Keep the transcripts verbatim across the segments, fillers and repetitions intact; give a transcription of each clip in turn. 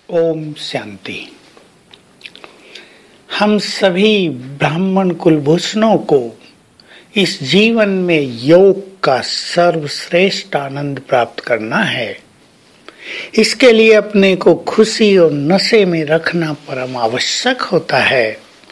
ओम शांति। हम सभी ब्राह्मण कुलभूषणों को इस जीवन में योग का सर्वश्रेष्ठ आनंद प्राप्त करना है। इसके लिए अपने को खुशी और नशे में रखना परम आवश्यक होता है।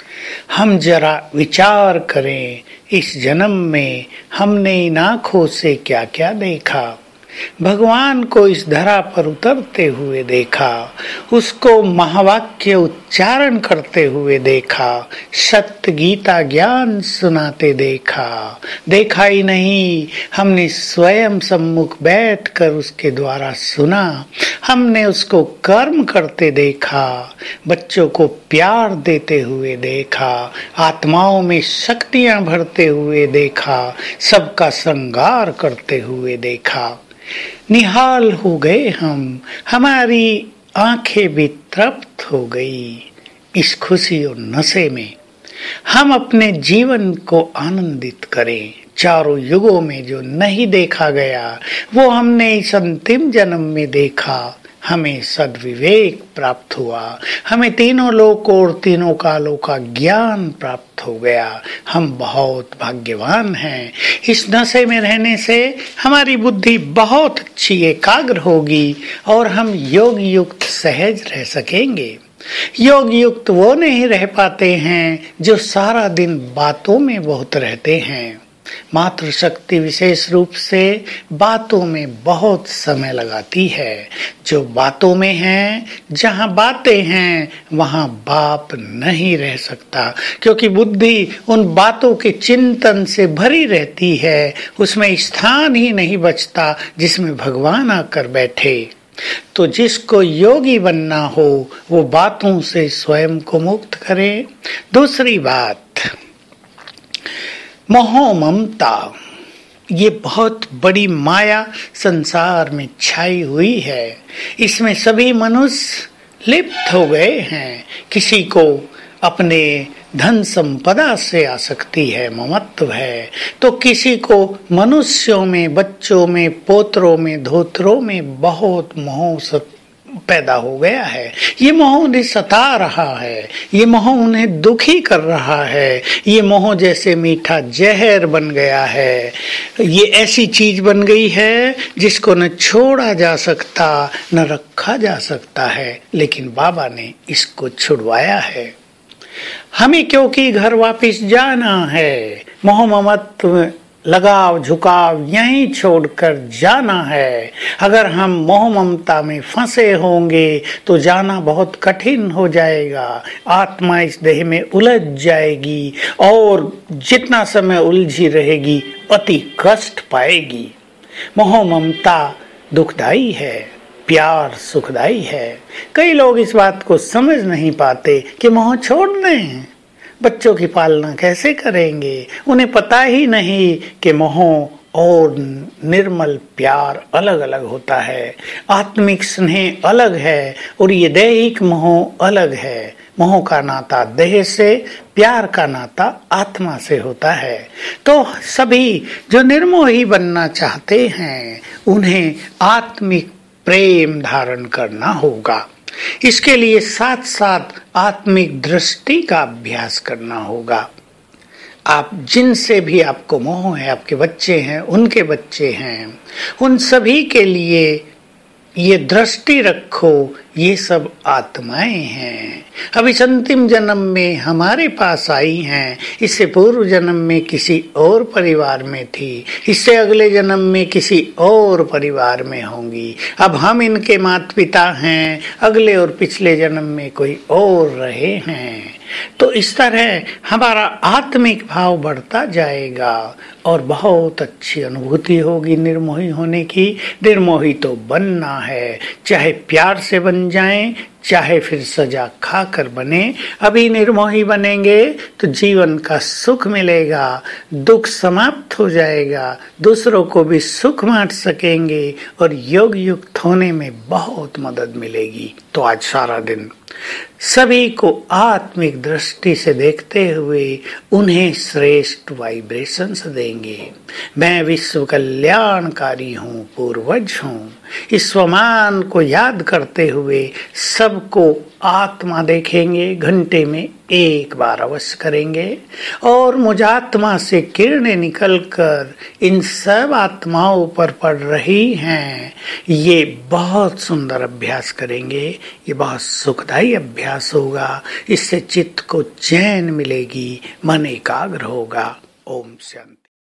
हम जरा विचार करें, इस जन्म में हमने इन आँखों से क्या क्या देखा। भगवान को इस धरा पर उतरते हुए देखा, उसको महावाक्य उच्चारण करते हुए देखा, सत्य गीता ज्ञान सुनाते देखा। देखा ही नहीं, हमने स्वयं सम्मुख बैठकर उसके द्वारा सुना। हमने उसको कर्म करते देखा, बच्चों को प्यार देते हुए देखा, आत्माओं में शक्तियां भरते हुए देखा, सबका श्रृंगार करते हुए देखा। निहाल हो गए हम, हमारी आंखें भी तृप्त हो गई इस खुशी और नशे में। हम अपने जीवन को आनंदित करें। चारों युगों में जो नहीं देखा गया वो हमने इस अंतिम जन्म में देखा। हमें सद्विवेक प्राप्त हुआ, हमें तीनों लोक और तीनों कालों का ज्ञान प्राप्त हो गया। हम बहुत भाग्यवान हैं। इस नशे में रहने से हमारी बुद्धि बहुत अच्छी एकाग्र होगी और हम योग युक्त सहज रह सकेंगे। योग युक्त वो नहीं रह पाते हैं जो सारा दिन बातों में बहुत रहते हैं। मातृ शक्ति विशेष रूप से बातों में बहुत समय लगाती है। जो बातों में है, जहाँ बातें हैं वहाँ बाप नहीं रह सकता, क्योंकि बुद्धि उन बातों के चिंतन से भरी रहती है। उसमें स्थान ही नहीं बचता जिसमें भगवान आकर बैठे। तो जिसको योगी बनना हो वो बातों से स्वयं को मुक्त करे। दूसरी बात, मोह ममता, ये बहुत बड़ी माया संसार में छाई हुई है। इसमें सभी मनुष्य लिप्त हो गए हैं। किसी को अपने धन संपदा से आसक्ति है, ममत्व है, तो किसी को मनुष्यों में, बच्चों में, पोतरों में, धोतरों में बहुत मोह पैदा हो गया है। ये मोह उन्हें सता रहा है, ये मोह उन्हें दुखी कर रहा है। ये मोह जैसे मीठा जहर बन गया है। ये ऐसी चीज बन गई है जिसको न छोड़ा जा सकता न रखा जा सकता है, लेकिन बाबा ने इसको छुड़वाया है। हमें क्योंकि घर वापस जाना है, मोह ममत्व, लगाव झुकाव यहीं छोड़कर जाना है। अगर हम मोह ममता में फंसे होंगे तो जाना बहुत कठिन हो जाएगा। आत्मा इस देह में उलझ जाएगी और जितना समय उलझी रहेगी अति कष्ट पाएगी। मोह ममता दुखदाई है, प्यार सुखदाई है। कई लोग इस बात को समझ नहीं पाते कि मोह छोड़ दें, बच्चों की पालना कैसे करेंगे। उन्हें पता ही नहीं कि मोह और निर्मल प्यार अलग अलग होता है, आत्मिक स्नेह अलग है और ये दैहिक मोह अलग है। मोह का नाता देह से, प्यार का नाता आत्मा से होता है। तो सभी जो निर्मोही बनना चाहते हैं उन्हें आत्मिक प्रेम धारण करना होगा। इसके लिए साथ साथ आत्मिक दृष्टि का अभ्यास करना होगा। आप जिनसे भी आपको मोह है, आपके बच्चे हैं, उनके बच्चे हैं, उन सभी के लिए ये दृष्टि रखो, ये सब आत्माएं हैं। अब इस अंतिम जन्म में हमारे पास आई हैं, इससे पूर्व जन्म में किसी और परिवार में थी, इससे अगले जन्म में किसी और परिवार में होंगी। अब हम इनके माता पिता हैं, अगले और पिछले जन्म में कोई और रहे हैं। तो इस तरह हमारा आत्मिक भाव बढ़ता जाएगा और बहुत अच्छी अनुभूति होगी निर्मोही होने की। निर्मोही तो बनना है, चाहे प्यार से बन जाएं, चाहे फिर सजा खाकर बने। अभी निर्मोही बनेंगे तो जीवन का सुख मिलेगा, दुख समाप्त हो जाएगा, दूसरों को भी सुख बांट सकेंगे और योग युक्त होने में बहुत मदद मिलेगी। तो आज सारा दिन सभी को आत्मिक दृष्टि से देखते हुए उन्हें श्रेष्ठ वाइब्रेशंस देंगे। मैं विश्व कल्याणकारी हूँ, पूर्वज हूँ, इस स्वमान को याद करते हुए सबको आत्मा देखेंगे, घंटे में एक बार अवश्य करेंगे और मुझ आत्मा से किरणें निकलकर इन सब आत्माओं पर पड़ रही हैं। ये बहुत सुंदर अभ्यास करेंगे, ये बहुत सुखदायी अभ्यास होगा। इससे चित्त को चैन मिलेगी, मन एकाग्र होगा। ओम शांति।